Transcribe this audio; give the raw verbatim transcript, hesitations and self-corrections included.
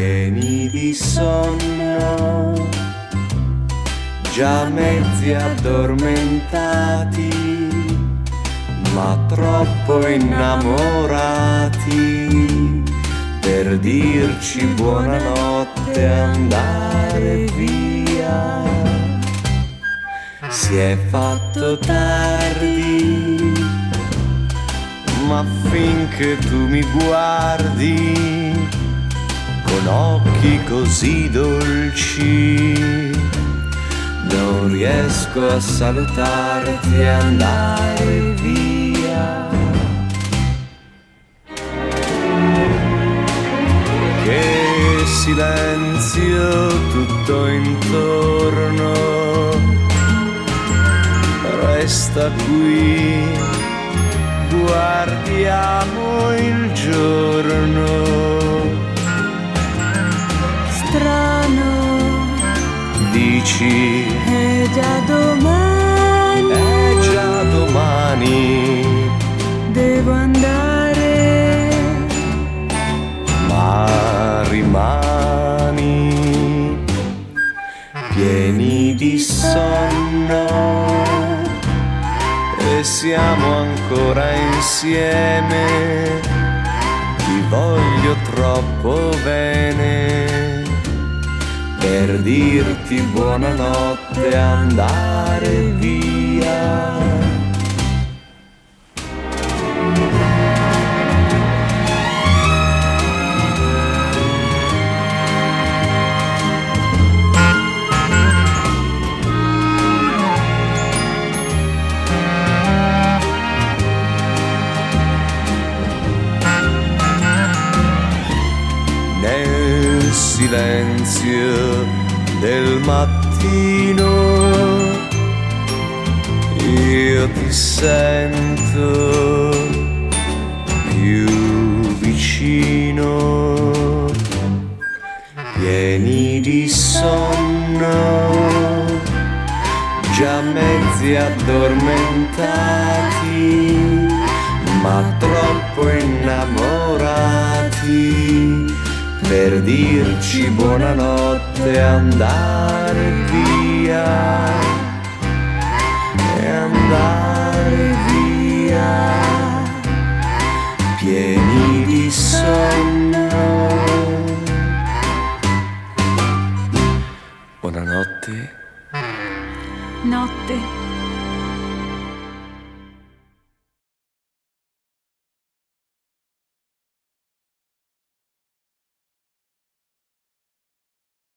pieni di sonno, già mezzi addormentati, ma troppo innamorati per dirci buonanotte e andare via. Si è fatto tardi, ma finché tu mi guardi con occhi così dolci, non riesco a salutarti e andare via. Che silenzio tutto intorno, resta qui, guardiamo il giorno. Strano, dici, è già domani, è già domani, devo andare, ma rimani pieni di sonno e siamo ancora insieme. Ti voglio troppo bene per dirti buonanotte e andare via. Nel silenzio del mattino io ti sento più vicino, pieni di sonno, già mezzi addormentati, ma troppo innamorati per dirci buonanotte e andare via.